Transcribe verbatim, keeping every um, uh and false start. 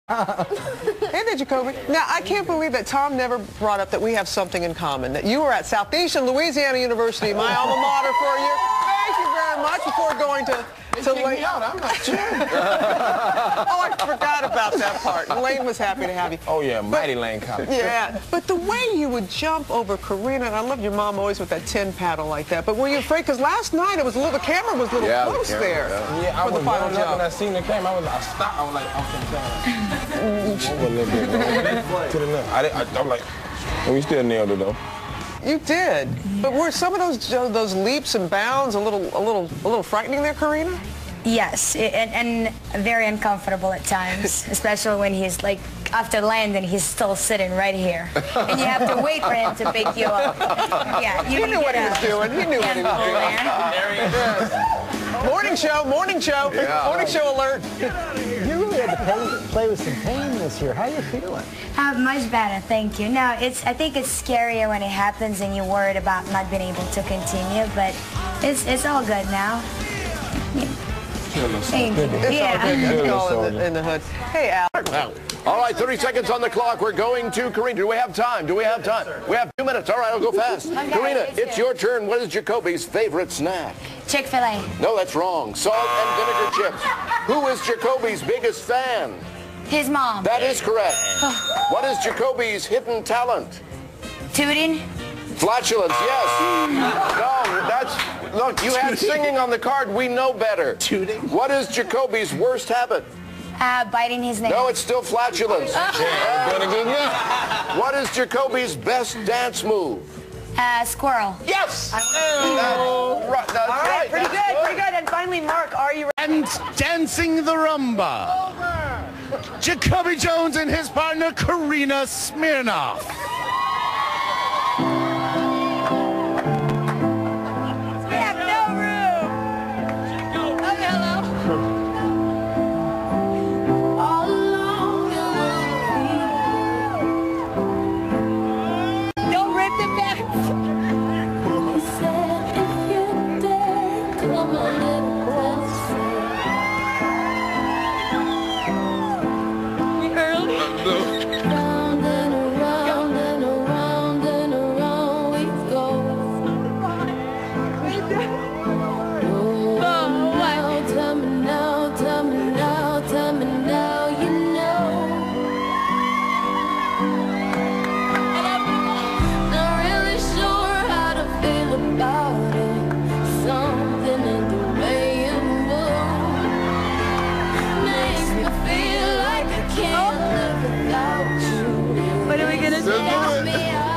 Hey there, Jacoby. Now, I can't believe that Tom never brought up that we have something in common, that you were at Southeastern Louisiana University, my alma mater, for a year. Thank you very much before going to... to Lane. Out. I'm not sure. Oh, I forgot about that part. Lane was happy to have you. Oh, yeah, mighty Lane College. Yeah, but the way you would jump over Karina, and I love your mom always with that tin paddle like that, but were you afraid? Because last night it was a little, the camera was a little yeah, close the camera, there. Yeah, yeah I for was the final jump. When I seen the camera, I was I stopped. I was like, I'm finna a little bit to the left. I, I, I'm like, we still nailed it though. You did, but were some of those those leaps and bounds a little a little a little frightening there, Karina? Yes, it, and, and very uncomfortable at times, especially when he's like, after landing, he's still sitting right here. And you have to wait for him to pick you up. Yeah, you he knew what he was doing. He knew what he was doing. There he is. Morning show, morning show, yeah. morning show alert. You really had to pay, play with some pain this year. How are you feeling? Uh, much better, thank you. No, it's, I think it's scarier when it happens and you're worried about not being able to continue, but it's, it's all good now. Thank you. It's yeah. all good. It's all in the, in the hood. Hey, Al. Now, all right, thirty seconds on the clock. We're going to Karina. Do we have time? Do we have time? We have two minutes. All right, I'll go fast. Okay, Karina, it's it's good. your turn. What is Jacoby's favorite snack? Chick-fil-A. No, that's wrong. Salt and vinegar chips. Who is Jacoby's biggest fan? His mom. That is correct. What is Jacoby's hidden talent? Tooting. Flatulence, yes. No, that's, look, you had singing on the card. We know better. Tooting. What is Jacoby's worst habit? Uh, biting his nails. No, it's still flatulence. What is Jacoby's best dance move? Uh, squirrel. Yes! That's right. That's All right, right. pretty good, pretty good. And finally, Mark, are you ready? And dancing the rumba, Jacoby Jones and his partner Karina Smirnoff. We have no room. Oh, hello. All along the way. Don't rip the back. Round and around and around and around we go. Oh, now, tell me now, tell me now, tell me now, you know. Not really sure how to feel about it. Something in the way you move makes me feel like I can't live without you. What are we gonna do? Takes me out.